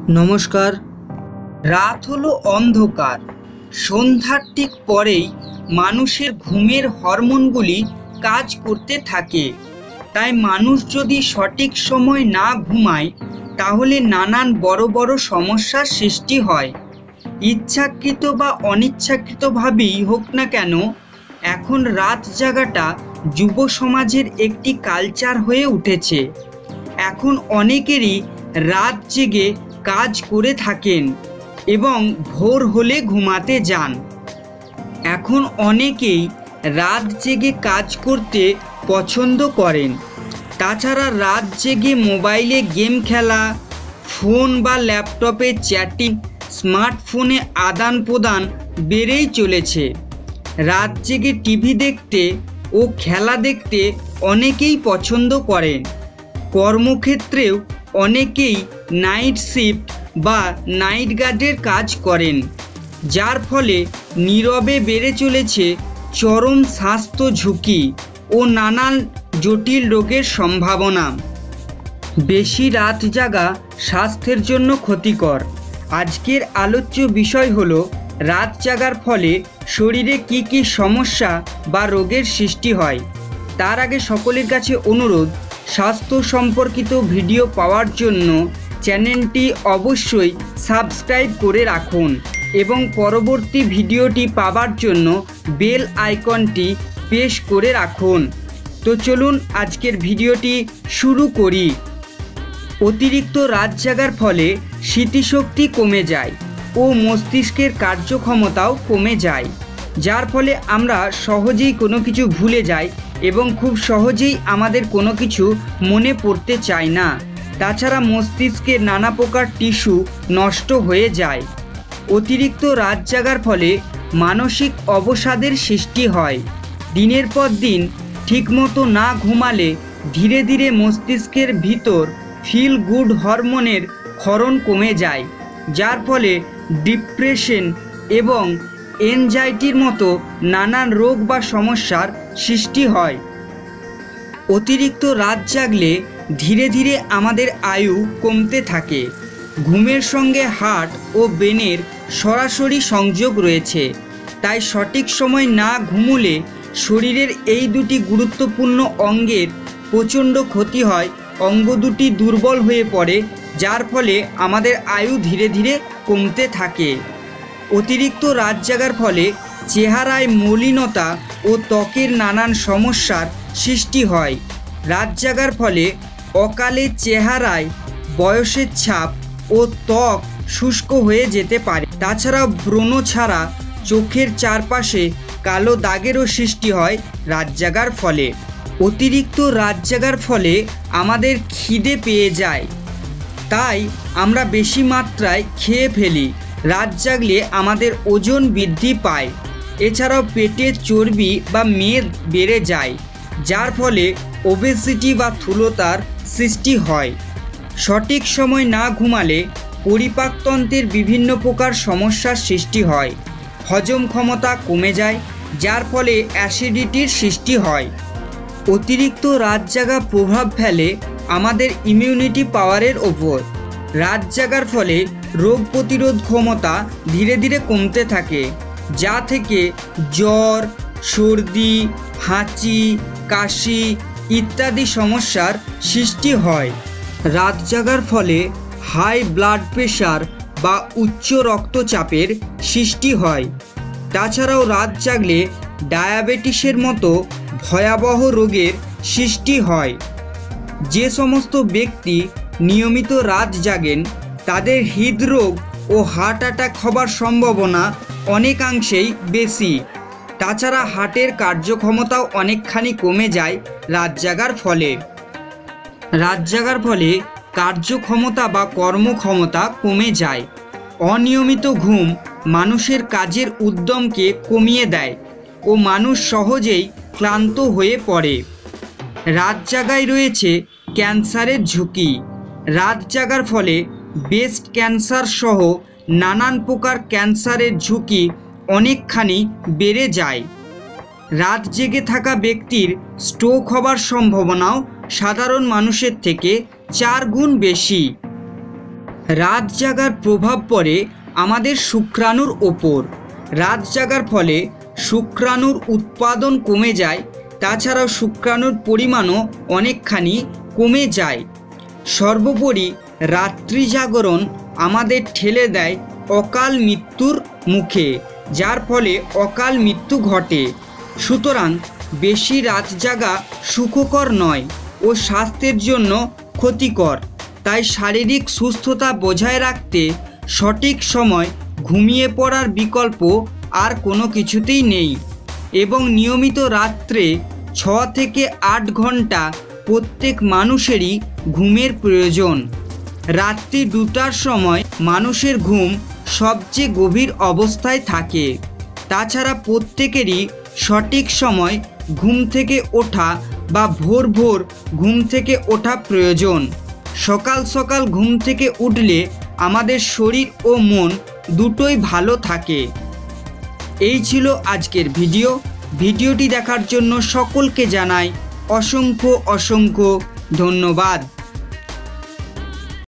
নমস্কার। রাত হলো অন্ধকার। সন্ধ্যার ঠিক পরেই মানুষের ঘুমের হরমোনগুলি কাজ করতে থাকে। তাই মানুষ যদি সঠিক সময় না ঘুমায় তাহলে নানান বড় বড় সমস্যার সৃষ্টি হয়। ইচ্ছাকৃত বা অনিচ্ছাকৃতভাবেই হোক না কেন, এখন রাত জাগাটা যুব সমাজের একটি কালচার হয়ে উঠেছে। এখন অনেকেরই রাত জেগে কাজ করে থাকেন এবং ভোর হলে ঘুমাতে যান। এখন অনেকেই রাত জেগে কাজ করতে পছন্দ করেন। তাছাড়া রাত জেগে মোবাইলে গেম খেলা, ফোন বা ল্যাপটপে চ্যাটিং, স্মার্টফোনে আদান প্রদান বেড়েই চলেছে। রাত জেগে টিভি দেখতে ও খেলা দেখতে অনেকেই পছন্দ করেন। কর্মক্ষেত্রেও অনেকেই নাইট শিফট বা নাইট গার্ডের কাজ করেন, যার ফলে নীরবে বেড়ে চলেছে চরম স্বাস্থ্য ঝুঁকি ও নানান জটিল রোগের সম্ভাবনা। বেশি রাত জাগা স্বাস্থ্যের জন্য ক্ষতিকর। আজকের আলোচ্য বিষয় হলো রাত জাগার ফলে শরীরে কী কী সমস্যা বা রোগের সৃষ্টি হয়। তার আগে সকলের কাছে অনুরোধ, স্বাস্থ্য সম্পর্কিত ভিডিও পাওয়ার জন্য চ্যানেলটি অবশ্যই সাবস্ক্রাইব করে রাখুন এবং পরবর্তী ভিডিওটি পাওয়ার জন্য বেল আইকনটি প্রেস করে রাখুন। তো চলুন আজকের ভিডিওটি শুরু করি। অতিরিক্ত রাত জাগার ফলে স্মৃতিশক্তি কমে যায় ও মস্তিষ্কের কার্যক্ষমতাও কমে যায়, যার ফলে আমরা সহজেই কোনো কিছু ভুলে যাই এবং খুব সহজেই আমাদের কোনো কিছু মনে পড়তে চায় না। তাছাড়া মস্তিষ্কের নানা প্রকার টিস্যু নষ্ট হয়ে যায়। অতিরিক্ত রাত জাগার ফলে মানসিক অবসাদের সৃষ্টি হয়। দিনের পর দিন ঠিকমতো না ঘুমালে ধীরে ধীরে মস্তিষ্কের ভিতর ফিল গুড হরমোনের ক্ষরণ কমে যায়, যার ফলে ডিপ্রেশন এবং এনজাইটির মতো নানান রোগ বা সমস্যার সৃষ্টি হয়। অতিরিক্ত রাত জাগলে ধীরে ধীরে আমাদের আয়ু কমতে থাকে। ঘুমের সঙ্গে হার্ট ও ব্রেনের সরাসরি সংযোগ রয়েছে। তাই সঠিক সময় না ঘুমুলে শরীরের এই দুটি গুরুত্বপূর্ণ অঙ্গের প্রচণ্ড ক্ষতি হয়। অঙ্গ দুটি দুর্বল হয়ে পড়ে, যার ফলে আমাদের আয়ু ধীরে ধীরে কমতে থাকে। অতিরিক্ত রাত জাগার ফলে চেহারায় মলিনতা ও ত্বকের নানান সমস্যার সৃষ্টি হয়। রাত জাগার ফলে অকালে চেহারায় বয়সের ছাপ ও ত্বক শুষ্ক হয়ে যেতে পারে। তাছাড়া ব্রণ ছাড়া চোখের চারপাশে কালো দাগেরও সৃষ্টি হয় রাত জাগার ফলে। অতিরিক্ত রাত জাগার ফলে আমাদের খিদে পেয়ে যায়, তাই আমরা বেশি মাত্রায় খেয়ে ফেলি। রাত জাগলে আমাদের ওজন বৃদ্ধি পায়। এছাড়াও পেটের চর্বি বা মেদ বেড়ে যায়, যার ফলে ওবেসিটি বা স্থূলতার সৃষ্টি হয়। সঠিক সময় না ঘুমালে পরিপাকতন্ত্রের বিভিন্ন প্রকার সমস্যার সৃষ্টি হয়। হজম ক্ষমতা কমে যায়, যার ফলে অ্যাসিডিটির সৃষ্টি হয়। অতিরিক্ত রাত জাগা প্রভাব ফেলে আমাদের ইমিউনিটি পাওয়ারের ওপর। রাত জাগার ফলে রোগ প্রতিরোধ ক্ষমতা ধীরে ধীরে কমতে থাকে, যা থেকে জ্বর, সর্দি, হাঁচি, কাশি ইত্যাদি সমস্যার সৃষ্টি হয়। রাত জাগার ফলে হাই ব্লাড প্রেশার বা উচ্চ রক্তচাপের সৃষ্টি হয়। তাছাড়াও রাত জাগলে ডায়াবেটিসের মতো ভয়াবহ রোগের সৃষ্টি হয়। যে সমস্ত ব্যক্তি নিয়মিত রাত জাগেন তাদের হৃদরোগ ও হার্ট অ্যাটাক হবার সম্ভাবনা অনেকাংশেই বেশি। তাছাড়া হার্টের কার্যক্ষমতাও অনেকখানি কমে যায় রাত জাগার ফলে। রাত জাগার ফলে কার্যক্ষমতা বা কর্মক্ষমতা কমে যায়। অনিয়মিত ঘুম মানুষের কাজের উদ্যমকে কমিয়ে দেয় ও মানুষ সহজেই ক্লান্ত হয়ে পড়ে। রাত জাগায় রয়েছে ক্যান্সারের ঝুঁকি। রাত জাগার ফলে ব্রেস্ট ক্যান্সার সহ নানান প্রকার ক্যান্সারের ঝুঁকি অনেকখানি বেড়ে যায়। রাত জেগে থাকা ব্যক্তির স্ট্রোক হবার সম্ভাবনাও সাধারণ মানুষের থেকে 4 গুণ বেশি। রাত জাগার প্রভাব পড়ে আমাদের শুক্রাণুর ওপর। রাত জাগার ফলে শুক্রাণুর উৎপাদন কমে যায়, তাছাড়াও শুক্রাণুর পরিমাণও অনেকখানি কমে যায়। সর্বোপরি রাত্রি জাগরণ আমাদের ঠেলে দেয় অকাল মৃত্যুর মুখে, যার ফলে অকাল মৃত্যু ঘটে। সুতরাং বেশি রাত জাগা সুখকর নয় ও স্বাস্থ্যের জন্য ক্ষতিকর। তাই শারীরিক সুস্থতা বজায় রাখতে সঠিক সময় ঘুমিয়ে পড়ার বিকল্প আর কোনো কিছুতেই নেই এবং নিয়মিত রাত্রে 6 থেকে 8 ঘন্টা প্রত্যেক মানুষেরই ঘুমের প্রয়োজন। রাত্রি 2টার সময় মানুষের ঘুম সবচেয়ে গভীর অবস্থায় থাকে। তাছাড়া প্রত্যেকেরই সঠিক সময় ঘুম থেকে ওঠা বা ভোর ভোর ঘুম থেকে ওঠা প্রয়োজন। সকাল সকাল ঘুম থেকে উঠলে আমাদের শরীর ও মন দুটোই ভালো থাকে। এই ছিল আজকের ভিডিওটি দেখার জন্য সকলকে জানাই অসংখ্য ধন্যবাদ।